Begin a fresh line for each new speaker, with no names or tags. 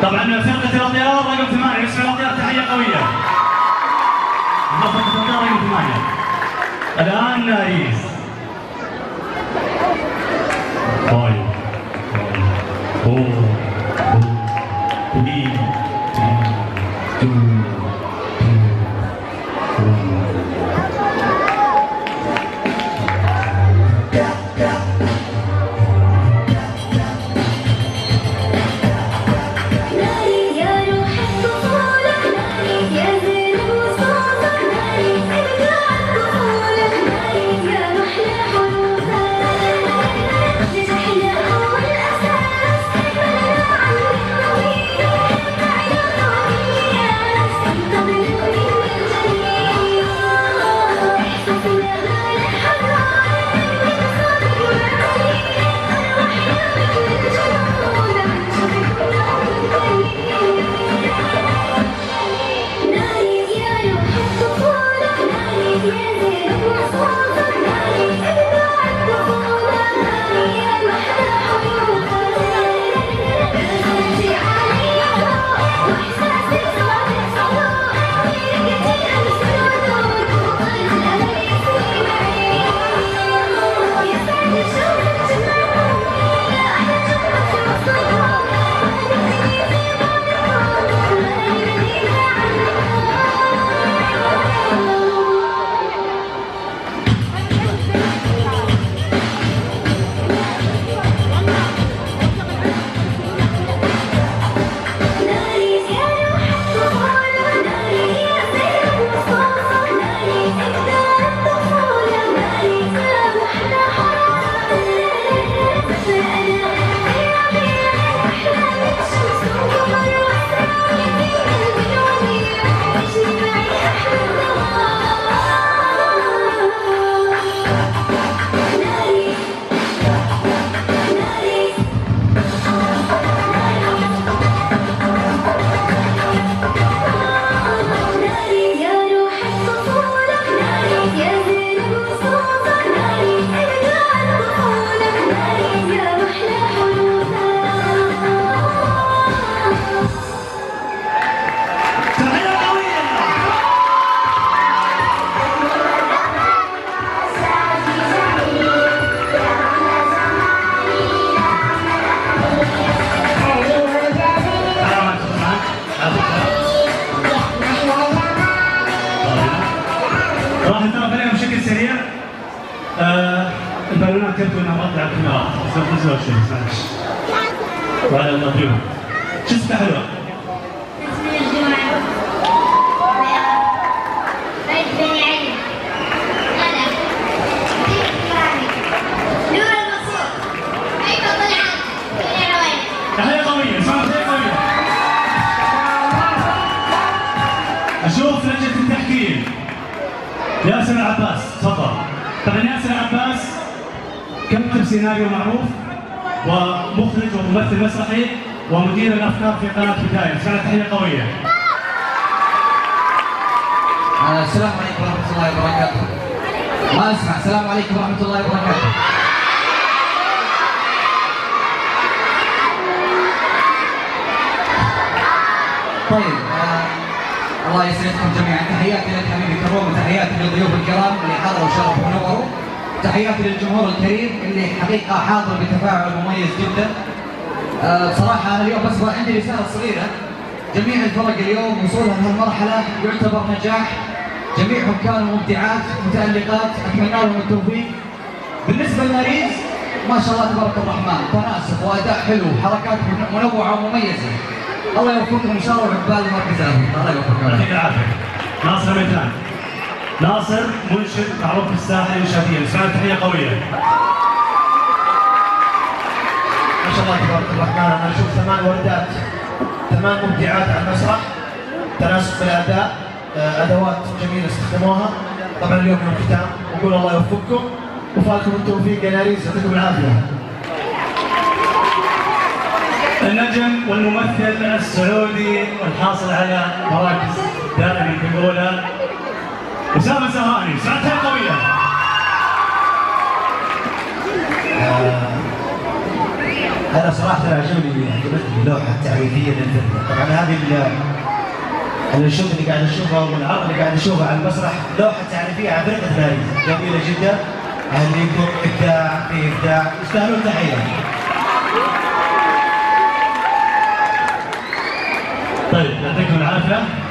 طبعا فرقة الأطيار رقم 8 يسمع الأطيار تحية قوية. فرقة الأطيار رقم 8. الآن ناريس. طيب. البالونات تبدو انها مطلع الكاميرات بس ما تنزلوا شيء معلش. وعلى المطلوب. شو اسمها حلوه؟
اسمي الجمعة. بيت بني علي. هلا. نور المقصود. كيف طلعت؟ بني رويد.
تحية قوية، اسمعوا تحية قوية. اشوف لجنة التحكيم. ياسر العباس، تفضل. طبعا ياسر العباس كتب سيناريو معروف ومخرج وممثل مسرحي ومدير الافكار في قناه بدايه، اسمعنا تحيه قويه.
السلام عليكم ورحمه الله وبركاته. ما اسمع. السلام عليكم ورحمه الله وبركاته. طيب الله يسعدكم جميعا. تحياتي للحبيب الكريم وتحياتي للضيوف الكرام اللي حضروا وشرفوا ونوروا. تحياتي للجمهور الكريم اللي حقيقه حاضر بتفاعل مميز جدا. بصراحه انا اليوم بس عندي رساله صغيره. جميع الفرق اليوم وصولها لهالمرحله يعتبر نجاح. جميعهم كانوا مبدعات متالقات، اتمنى لهم التوفيق. بالنسبه لناريز ما شاء الله تبارك الرحمن، تناسق واداء حلو، حركات منوعه ومميزه. الله يوفقكم ان شاء الله وعقبال المركز الاول. الله يوفقكم.
يعطيك العافيه. ناصر ميتان. ناصر منشد معروف في الساحه الانشاديه، اسمعنا تحيه قويه.
ما شاء الله تبارك الرحمن، انا اشوف 8 وردات، 8 مبدعات على المسرح، تناسق في الاداء، ادوات جميله استخدموها. طبعا اليوم يوم ختام، نقول الله يوفقكم وفالكم التوفيق يا ناريس، يعطيكم العافيه.
النجم والممثل السعودي والحاصل على مراكز دائما في الاولى أسامة الزهراني، سمعتها قوية.
هلا صراحه عجبتني اللوحه التعريفيه للفرقه. طبعا هذه الشوط اللي قاعد اشوفها والعرض اللي قاعد اشوفه على المسرح لوحه تعريفيه عن فرقه باريس جميله جدا. عندكم ابداع في ابداع، يستاهلون تحيه.
طيب يعطيكم العافيه.